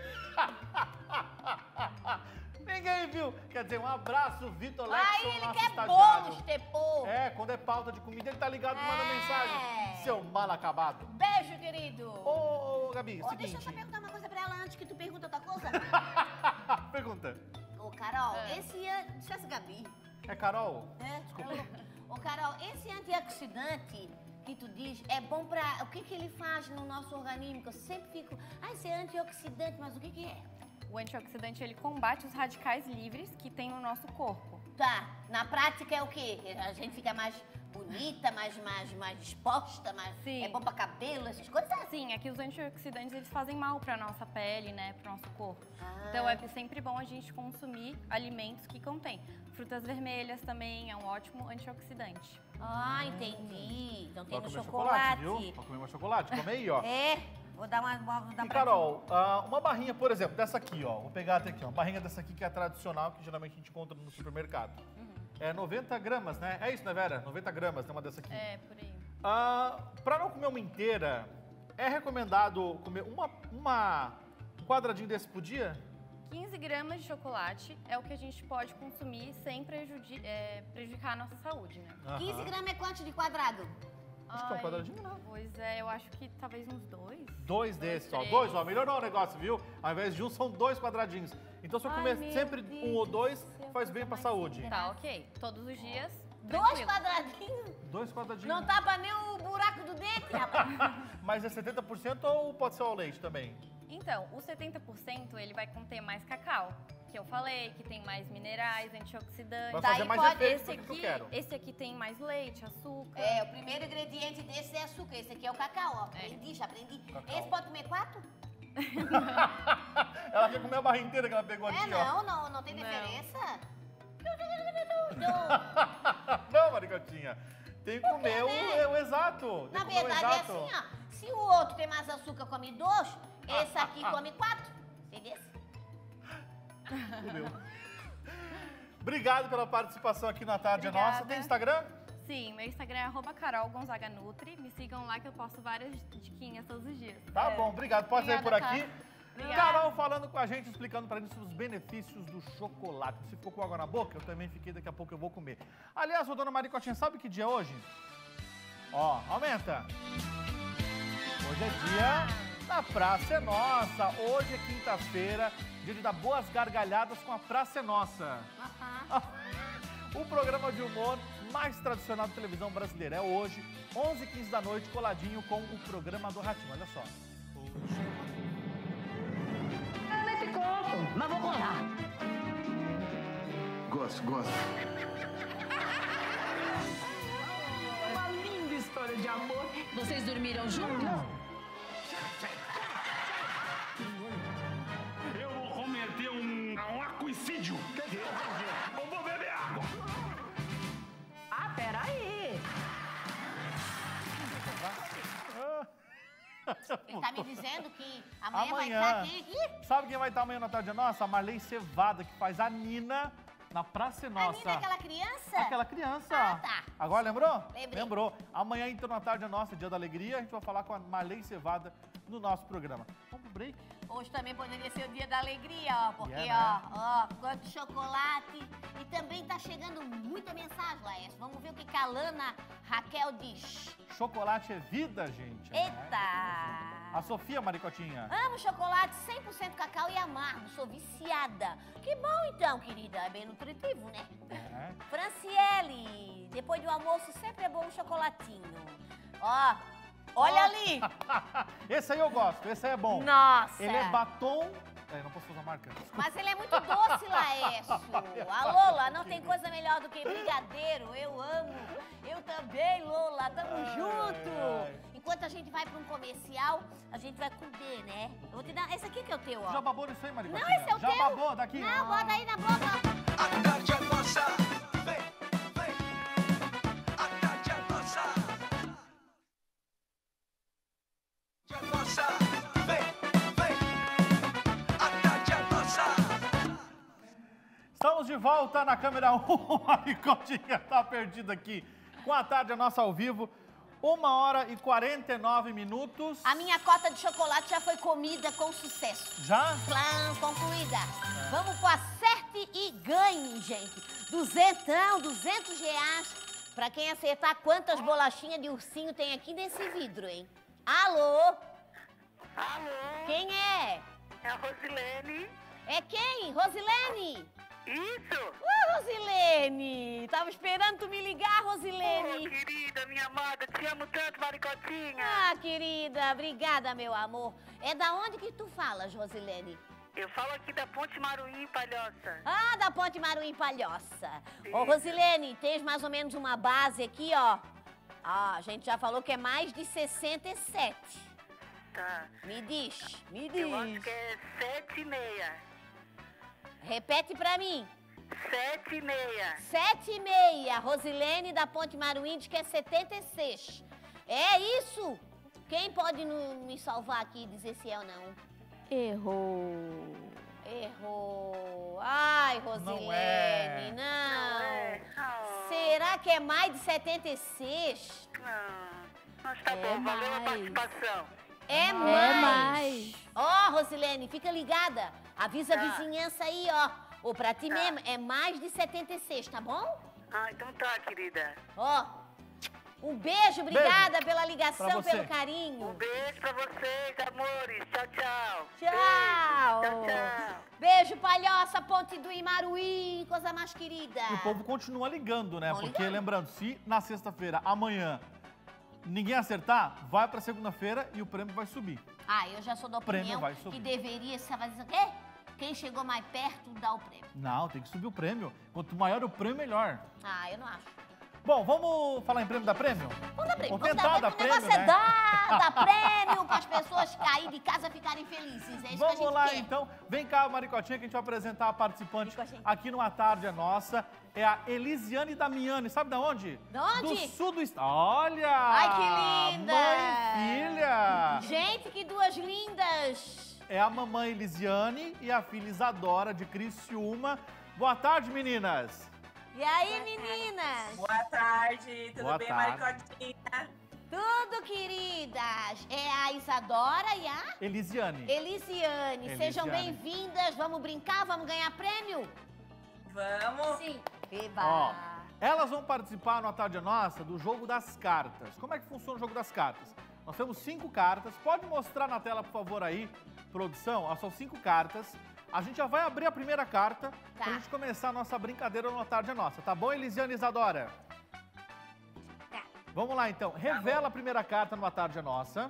A: Ninguém viu. Quer dizer, um abraço, Vitor Lexon,
B: Aí ele
A: nosso
B: quer
A: estagiário.
B: bolo, estepô.
A: É, quando é pauta de comida, ele tá ligado e manda
B: É.
A: mensagem. Seu mal acabado.
B: Beijo, querido.
A: Ô, ô, Gabi,
B: Ô, deixa eu
A: seguinte.
B: só perguntar uma coisa pra ela antes que tu pergunta outra coisa.
A: Pergunta.
B: Ô, Carol,
H: É.
B: esse... an- Deixa essa Gabi.
A: É Carol?
B: É? Ô, Carol, esse antioxidante que tu diz é bom pra... O que que ele faz no nosso organismo? Que eu sempre fico... Ah, esse é antioxidante, mas o que que é?
H: O antioxidante, ele combate os radicais livres que tem no nosso corpo.
B: Tá, na prática é o quê? A gente fica mais bonita, mais, mais, mais disposta, mais...
H: Sim.
B: É bom pra cabelo, essas coisas?
H: Sim, é que os antioxidantes, eles fazem mal pra nossa pele, né, pro nosso corpo.
B: Ah.
H: Então é sempre bom a gente consumir alimentos que contêm. Frutas vermelhas também é um ótimo antioxidante.
B: Ah, entendi. Então tem
A: Vai
B: no
A: comer
B: chocolate.
A: viu? Vai comer mais chocolate. Come aí, ó.
B: É, vou dar uma... Vou dar
A: E,
B: pra
A: Carol, ah, uma barrinha, por exemplo, dessa aqui, ó. Vou pegar até aqui, ó. Uma barrinha dessa aqui que é a tradicional, que geralmente a gente encontra no supermercado. É noventa gramas, né? É isso, né, Vera? noventa gramas, tem uma dessa aqui.
H: É, por aí.
A: Ah, pra não comer uma inteira, é recomendado comer uma, uma, um quadradinho desse por dia?
H: quinze gramas de chocolate é o que a gente pode consumir sem prejudi- é, prejudicar a nossa saúde, né?
A: Aham.
B: quinze gramas é quanto de quadrado?
A: Acho que é um
H: Ai,
A: quadradinho, né?
H: Pois é, eu acho que talvez uns dois.
A: Dois desses, ó.
H: três.
A: Dois, ó. Melhorou o negócio, viu? Ao invés de um, são dois quadradinhos. Então, se eu
H: Ai,
A: comer
H: meu
A: sempre
H: Deus
A: um ou dois,
H: do céu,
A: faz
H: coisa
A: bem pra
H: mais
A: saúde.
H: sem Tá, ok. Todos os dias,
B: Dois
H: tranquilo.
B: quadradinhos?
A: Dois quadradinhos.
B: Não tapa nem o buraco do dente, rapaz.
A: Mas é setenta por cento ou pode ser ao leite também?
H: Então, o setenta por cento ele vai conter mais cacau, que eu falei, que tem mais minerais, antioxidantes.
A: Vai
B: Daí
A: fazer mais
B: pode-
A: efeito
H: Esse
A: do que eu
H: aqui,
A: quero.
H: esse aqui tem mais leite, açúcar.
B: É, o primeiro ingrediente desse é açúcar. Esse aqui é o cacau, ó. Aprendi, já aprendi.
A: Cacau.
B: Esse pode comer quatro?
A: Ela quer comer a barra inteira que ela pegou
B: É,
A: aqui, ó.
B: não, não, não tem
H: Não.
B: diferença.
A: Não, Maricotinha. Tem que comer o,
B: né?
A: o exato. Tem
B: Na
A: que comer o
B: verdade, é
A: exato.
B: assim, ó. Se o outro tem mais açúcar, come dois. Esse aqui come quatro. Entendeu?
A: Comeu. Obrigado pela participação aqui na Tarde é Nossa.
H: Obrigada.
A: Tem Instagram?
H: Sim, meu Instagram é arroba Carol Gonzaga Nutri. Me sigam lá que eu posto várias diquinhas todos os dias.
A: Tá bom, obrigado. Pode sair por
H: Obrigada,
A: aqui.
H: Obrigada.
A: Carol falando com a gente, explicando pra gente os benefícios do chocolate. Você ficou com água na boca? Eu também fiquei, daqui a pouco eu vou comer. Aliás, ô dona Maricotinha, sabe que dia é hoje? Ó, aumenta. Hoje é dia da Praça é Nossa. Hoje é quinta-feira, dia de dar boas gargalhadas com a Praça é Nossa. O programa de humor mais tradicional da televisão brasileira é hoje, onze e quinze da noite, coladinho com o programa do Ratinho. Olha só.
I: Mas vou contar.
C: Gosto, gosto.
I: Uma linda história de amor.
J: Vocês dormiram juntos?
K: Eu vou cometer um, um aquicídio. Eu vou beber água.
I: Ah, peraí.
B: Ele tá me dizendo que amanhã,
A: Amanhã.
B: vai estar quem aqui?
A: Sabe quem vai estar amanhã na Tarde é Nossa? A Marley Cevada, que faz a Nina Na Praça
B: A
A: Nossa.
B: Nina é aquela criança?
A: Aquela criança.
B: Ah, tá.
A: Agora lembrou?
B: Lembrei.
A: Lembrou. Amanhã, então, na tarde é nossa, Dia da Alegria, a gente vai falar com a Marlene Cevada no nosso programa. Vamos pro break?
B: Hoje também poderia ser o dia da alegria, ó, porque,
A: Yeah, né?
B: ó, ó, quanto chocolate. E também tá chegando muita mensagem, Laércio. Vamos ver o que que a Lana Raquel diz.
A: Chocolate é vida, gente. né?
B: Eita!
A: A Sofia Maricotinha.
B: Amo chocolate cem por cento cacau e amargo, sou viciada. Que bom então, querida, é bem nutritivo, né?
A: É.
B: Franciele, depois do almoço sempre é bom um chocolatinho. Ó, olha ali.
A: Esse aí eu gosto, esse aí é bom.
B: Nossa.
A: Ele é batom... É, não posso usar marca. Desculpa.
B: Mas ele é muito doce, Laércio. A Lola, não tem coisa melhor do que brigadeiro. Eu amo. Eu também, Lola. Tamo
A: Ai,
B: junto.
A: ai.
B: Enquanto a gente vai pra um comercial, a gente vai comer, né? Eu vou te dar... Esse aqui que é o teu, ó.
A: Já babou nisso aí, Maricotinha?
B: Não, esse é o
A: Já
B: teu.
A: babou daqui?
B: Não, bota aí na boca.
J: A tarde é nossa. Vem, vem. A tarde é nossa. A tarde é nossa. Vem, vem. A tarde é nossa.
A: Estamos de volta na câmera um. Maricotinha tá perdida aqui. Com a tarde é nossa ao vivo. Uma hora e quarenta e nove minutos.
B: A minha cota de chocolate já foi comida com sucesso.
A: Já?
B: Plano concluída. Vamos pro acerte e ganhe, gente. Duzentão, duzentos reais. Pra quem acertar quantas bolachinhas de ursinho tem aqui nesse vidro, hein? Alô?
L: Alô?
B: Quem é?
L: É a Rosilene.
B: É quem? Rosilene?
L: Isso!
B: Uh, Rosilene! Tava esperando tu me ligar, Rosilene.
L: Oh, querida, minha amada, te amo tanto, Maricotinha.
B: Ah, querida, obrigada, meu amor. É da onde que tu falas, Rosilene?
L: Eu falo aqui da Ponte Maruim, Palhoça.
B: Ah, da Ponte Maruim Palhoça. Ô,
L: Isso.
B: Rosilene, tens mais ou menos uma base aqui, ó. Ah, a gente já falou que é mais de sessenta e sete.
L: Tá.
B: Me diz, me
L: Eu acho
B: diz.
L: que é sete e meia.
B: Repete pra mim.
L: Sete e meia.
B: Sete e meia. Rosilene da Ponte Maruim diz que é setenta e seis. É isso? Quem pode no- me salvar aqui e dizer se é ou não?
E: Errou.
B: Errou. Ai, Rosilene,
A: Não é.
B: não.
L: Não é? Oh.
B: Será que é mais de setenta e seis?
L: Não. Mas tá
E: É
L: bom, valeu a
E: mais.
L: participação.
B: É mais.
E: É mais.
B: Ó, Rosilene, fica ligada. Avisa a
L: Tá.
B: vizinhança aí, ó. Ou pra ti
L: Tá.
B: mesmo, é mais de setenta e seis, tá bom?
L: Ah, então tá, querida.
B: Ó, um beijo, obrigada pela ligação,
A: Pra você.
B: pelo carinho.
L: Um beijo pra vocês, amores. Tchau, tchau.
B: Tchau.
L: Beijo. Tchau, tchau.
B: Beijo, Palhoça, Ponte do Imaruí, coisa mais querida.
A: E o povo continua ligando, né?
B: Vão
A: Porque,
B: ligando.
A: lembrando, se na sexta-feira, amanhã, ninguém acertar, vai pra segunda-feira e o prêmio vai subir.
B: Ah, eu já sou da
A: Prêmio
B: opinião
A: vai subir.
B: que deveria, você vai dizer o quê? Quem chegou mais perto dá o prêmio.
A: Não, tem que subir o prêmio. Quanto maior o prêmio, melhor.
B: Ah, eu não acho.
A: Bom, vamos falar em prêmio da prêmio?
B: Vamos dar prêmio,
A: Vou
B: vamos
A: tentar
B: dar
A: dar
B: prêmio. O
A: prêmio,
B: negócio
A: né?
B: é dar, dar prêmio para as pessoas aí de casa ficarem felizes. É isso que a
A: Vamos
B: gente
A: lá,
B: quer.
A: então. Vem cá, Maricotinha, que a gente vai apresentar a participante
B: Vem com a gente.
A: aqui numa tarde é nossa. É a Elisiane Damiani. Sabe da onde?
B: Da onde?
A: Do sul do estado. Olha!
B: Ai, que linda!
A: Mãe e filha!
B: Gente, que duas lindas.
A: É a mamãe Elisiane e a filha Isadora, de Criciúma. Boa tarde, meninas!
B: E aí, meninas?
M: Boa tarde, tudo
A: Boa
M: bem,
A: tarde.
M: Maricotinha?
B: Tudo, queridas. É a Isadora e a
A: Elisiane.
B: Elisiane. Sejam
A: Elisiane.
B: bem-vindas. Vamos brincar? Vamos ganhar prêmio?
M: Vamos?
B: Sim. Eba.
A: Ó, elas vão participar na tarde nossa do jogo das cartas. Como é que funciona o jogo das cartas? Nós temos cinco cartas. Pode mostrar na tela, por favor, aí, produção? Ó, são cinco cartas. A gente já vai abrir a primeira carta
B: Tá.
A: pra gente começar a nossa brincadeira na tarde nossa. Tá bom, Elisiane e Isadora?
B: Tá.
A: Vamos lá, então. Revela a primeira carta numa tarde nossa.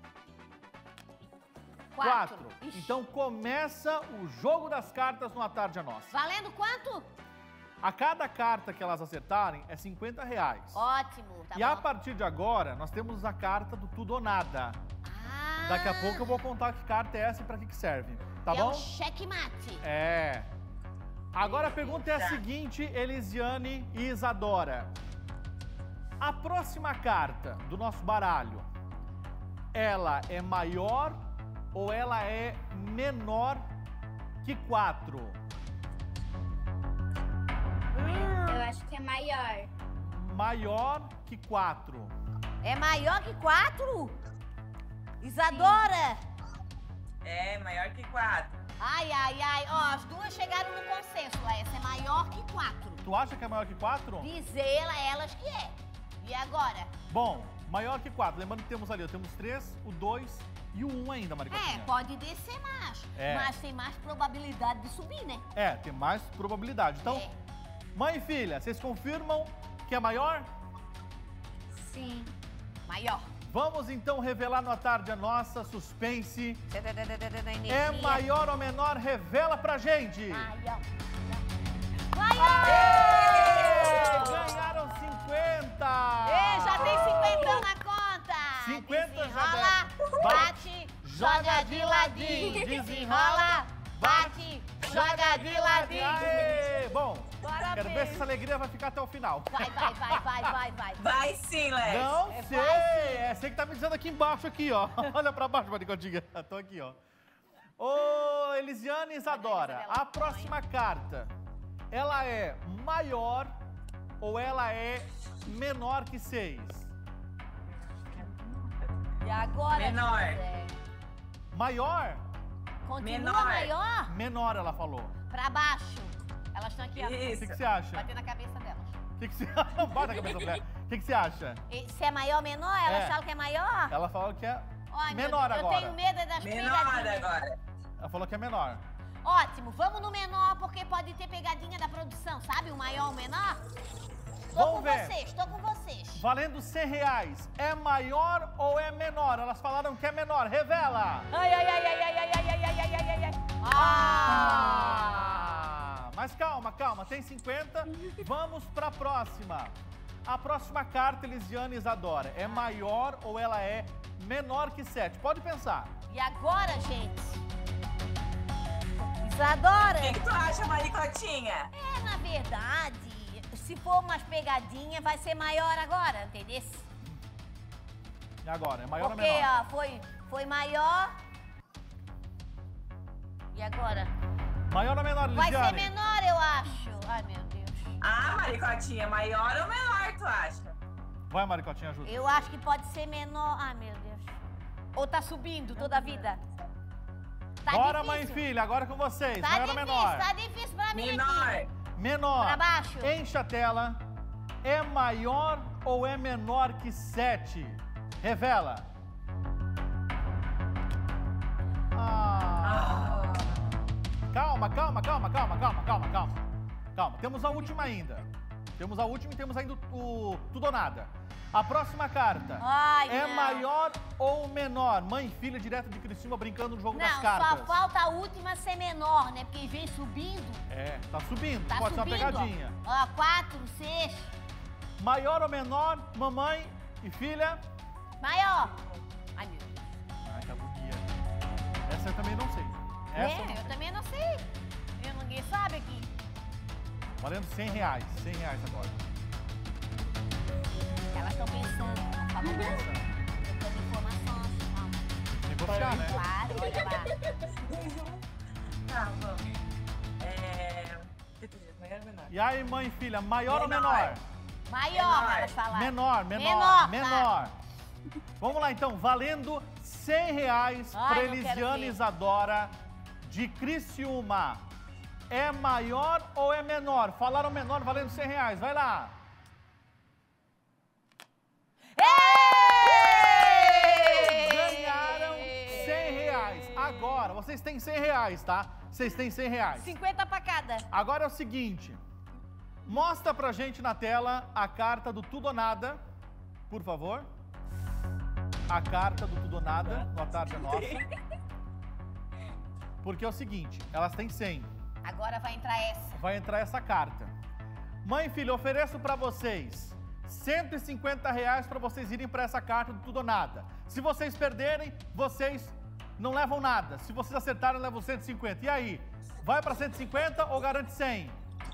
B: Quatro. Ixi.
A: Então começa o jogo das cartas numa tarde nossa.
B: Valendo quanto?
A: A cada carta que elas acertarem é cinquenta reais.
B: Ótimo, tá
A: e
B: bom.
A: a partir de agora, nós temos a carta do tudo ou nada.
B: Ah,
A: Daqui a pouco eu vou contar que carta é essa e pra que que serve. Tá
B: é
A: bom?
B: o checkmate.
A: É. Agora a pergunta é a seguinte, Elisiane e Isadora. A próxima carta do nosso baralho, ela é maior ou ela é menor que quatro?
N: acho que é maior.
A: Maior que quatro.
B: É maior que quatro? Isadora?
M: É, maior que quatro.
B: Ai, ai, ai. Ó, as duas chegaram no consenso. Essa é maior que quatro.
A: Tu acha que é maior que quatro?
B: Diz ela, elas que é. E agora?
A: Bom, maior que quatro. Lembrando que temos ali, ó, temos três, o dois e o um ainda, Maricotinha.
B: É, pode descer mais.
A: É.
B: Mas tem mais probabilidade de subir, né?
A: É, tem mais probabilidade. Então,
B: É.
A: mãe e filha, vocês confirmam que é maior?
B: Sim. Maior.
A: Vamos então revelar no Tarde a Nossa, suspense.
B: Energia.
A: É maior ou menor? Revela pra gente.
B: Maior.
A: Maior! Ganharam cinquenta!
B: Ei, já tem cinquentão na conta!
A: cinquenta
B: Desenrola,
A: já
B: bate, joga de ladinho. Desenrola, bate, joga de ladinho.
A: Aê! Bom,
B: Parabéns.
A: quero ver se essa alegria vai ficar até o final.
B: Vai, vai, vai, vai, vai, vai.
M: Vai sim, Lex.
A: Não
B: É,
A: sei,
B: vai sim.
A: é você que tá me dizendo aqui embaixo, aqui, ó. Olha pra baixo, Maricotinha. Tô aqui, ó. Ô, Elisiane e Isadora, a próxima carta, ela é maior ou ela é menor que seis?
B: E agora,
M: Menor.
B: José?
A: Maior?
B: Continua
M: Menor.
B: maior?
A: Menor, ela falou.
B: Pra baixo. Elas estão aqui, ó.
A: O
M: Isso.
A: que, que você acha?
B: Bater na cabeça delas.
A: O que, que você acha? Bate na cabeça dela. O que, que você acha?
B: E se é maior ou menor? Elas
A: É.
B: falam que é maior?
A: Ela falou que é
B: Ai, meu
A: menor
B: Deus,
A: agora.
B: Eu tenho medo das
M: Menor
B: pegadinhas.
M: agora.
A: Ela falou que é menor.
B: Ótimo, vamos no menor, porque pode ter pegadinha da produção, sabe? O maior ou o menor? Tô
A: Vamos
B: com
A: ver.
B: vocês, tô com vocês.
A: Valendo cem reais. É maior ou é menor? Elas falaram que é menor. Revela!
B: Ai, ai, ai, ai, ai, ai, ai, ai, ai, ai, ai, ai, ai.
A: Ah! Mas calma, calma. Tem cinquenta. Vamos pra próxima. A próxima carta, Elisiane e Isadora, é maior ou ela é menor que sete? Pode pensar.
B: E agora, gente? Isadora?
M: O que, que tu acha, Maricotinha?
B: É, na verdade, se for umas pegadinhas, vai ser maior agora, entendeu?
A: E agora? É maior
B: Porque,
A: ou menor?
B: ó, foi, foi maior. E agora?
A: Maior ou menor,
B: Vai
A: Elisiane?
B: ser menor, eu acho. Ai, meu Deus.
M: Ah, Maricotinha, maior ou menor, tu acha?
A: Vai, Maricotinha, ajuda.
B: Eu acho que pode ser menor. Ai, meu Deus. Ou tá subindo toda a vida? Tá
A: Bora,
B: difícil.
A: mãe e filha, agora com vocês.
B: Tá
A: maior ou
B: difícil,
A: menor?
B: tá difícil pra mim
M: Menor.
B: aqui.
A: Menor.
B: Pra baixo.
A: Enche a tela. É maior ou é menor que sete? Revela. Ah. Calma, calma, calma, calma, calma, calma, calma. Calma, temos a última ainda. Temos a última e temos ainda o, o tudo ou nada. A próxima carta.
B: Ai,
A: é
B: não.
A: maior ou menor? Mãe e filha direto de Criciúma brincando no jogo das
B: Não,
A: cartas.
B: só falta a última ser menor, né? Porque vem subindo.
A: É, tá subindo.
B: Tá
A: Pode
B: subindo.
A: ser uma pegadinha.
B: Ó, quatro, seis.
A: Maior ou menor, mamãe e filha?
B: Maior. Ai, meu Deus.
A: Ai, tá buguia. Essa eu também não sei. Essa
B: É,
A: eu não
B: eu
A: sei.
B: também não sei. Eu, ninguém sabe aqui.
A: Valendo cem reais. cem reais agora.
B: Elas estão pensando, por favor. Trocando informações. Calma.
A: Negociar, né?
B: Claro, olha lá.
M: Tá, vamos. É... O que tu diz? Maior ou menor?
A: E aí, mãe e filha, maior ou
M: Menor.
A: menor?
B: Maior,
M: Menor.
B: elas falaram.
A: Menor, menor,
B: Menor,
A: menor.
B: tá.
A: Vamos lá então, valendo cem reais
B: Ai,
A: para
B: não quero
A: Elisiane
B: ver.
A: Isadora de Criciúma. É maior ou é menor? Falaram menor, valendo cem reais. Vai lá. Ganharam cem reais. Agora, vocês têm cem reais, tá? Vocês têm cem reais.
B: cinquenta pra cada.
A: Agora é o seguinte. Mostra pra gente na tela a carta do Tudo ou Nada, por favor. A carta do Tudo ou Nada, no Tarde é Nossa. Porque é o seguinte, elas têm cem.
B: Agora vai entrar essa.
A: Vai entrar essa carta. Mãe e filha, ofereço pra vocês cento e cinquenta reais pra vocês irem pra essa carta do Tudo ou Nada. Se vocês perderem, vocês não levam nada. Se vocês acertarem, levam cento e cinquenta. E aí? Vai pra cento e cinquenta ou garante cem?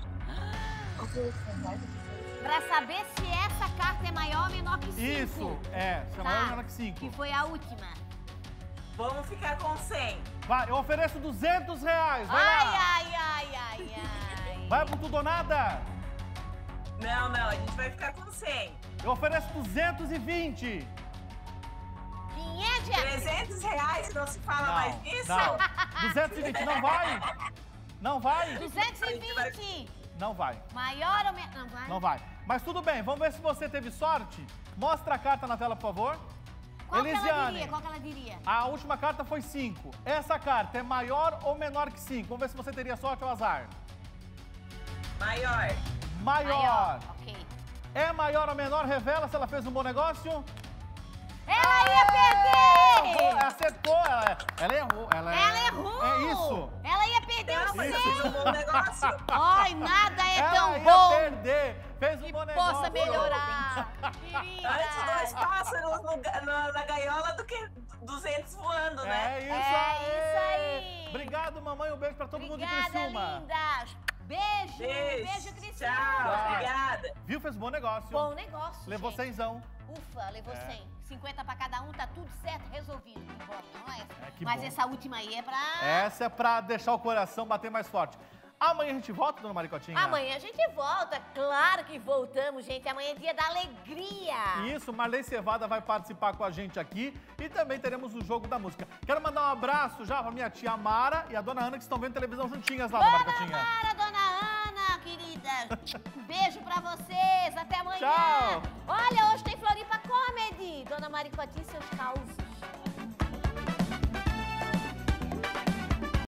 B: Pra saber se essa carta é maior ou menor que cinco.
A: Isso, é. Se é maior ou menor que cinco.
B: Que foi a última.
M: Vamos ficar com cem.
A: Vai, eu ofereço duzentos reais. Vai
B: Ai,
A: lá.
B: ai, ai, ai, ai.
A: Vai pro Tudo ou Nada.
M: Não, não, a gente vai ficar com cem.
A: Eu ofereço duzentos e vinte.
B: quinhentos?
M: trezentos reais, não se fala
A: Não,
M: mais nisso?
A: não. duzentos e vinte, não vai? Não vai?
B: duzentos e vinte.
A: Não vai.
B: Maior ou menor? Não vai?
A: Não vai. Mas tudo bem, vamos ver se você teve sorte. Mostra a carta na tela, por favor.
B: Qual que ela
A: Elisiane,
B: diria? Qual que ela diria?
A: a última carta foi cinco. Essa carta é maior ou menor que cinco? Vamos ver se você teria sorte ou azar.
M: Maior.
A: Maior.
B: Maior, ok.
A: É maior ou menor? Revela se ela fez um bom negócio.
B: Ela ia perder!
A: Errou, acertou, ela, ela errou. Ela,
B: Ela
A: é,
B: errou!
A: É isso.
B: Ela ia perder
M: Não,
B: o
M: mas
B: cem!
M: eu fiz um bom negócio.
B: Ai, nada é
A: ela
B: tão
A: ia
B: bom
A: perder. Fez um bom negócio.
B: possa melhorar. Querida.
M: Antes dois pássaros no ga- na, na gaiola do que duzentos voando, né?
A: É isso
B: É
A: aí.
B: isso aí.
A: Obrigado, mamãe. Um beijo pra todo mundo de
B: Obrigada,
A: Criciúma.
B: lindas. Beijo.
M: Beijo.
B: Beijo, Cristina.
M: Tchau, obrigada.
A: Viu? Fez um bom negócio.
B: Bom negócio,
A: Levou
B: gente.
A: cenzão.
B: Ufa, levou
A: É.
B: cem. cinquenta pra cada um, tá tudo certo, resolvido. Que bom, não é?
A: É, que
B: Mas
A: bom.
B: essa última aí é pra...
A: Essa é pra deixar o coração bater mais forte. Amanhã a gente volta, dona Maricotinha?
B: Amanhã a gente volta, claro que voltamos, gente. Amanhã é dia da alegria.
A: Isso, Marley Cevada vai participar com a gente aqui e também teremos o Jogo da Música. Quero mandar um abraço já pra minha tia Mara e a dona Ana que estão vendo televisão juntinhas lá, dona Maricotinha.
B: Para, dona Ana, querida. Um beijo pra vocês, até amanhã.
A: Tchau.
B: Olha, hoje tem Floripa Comedy. Dona Maricotinha e seus causos.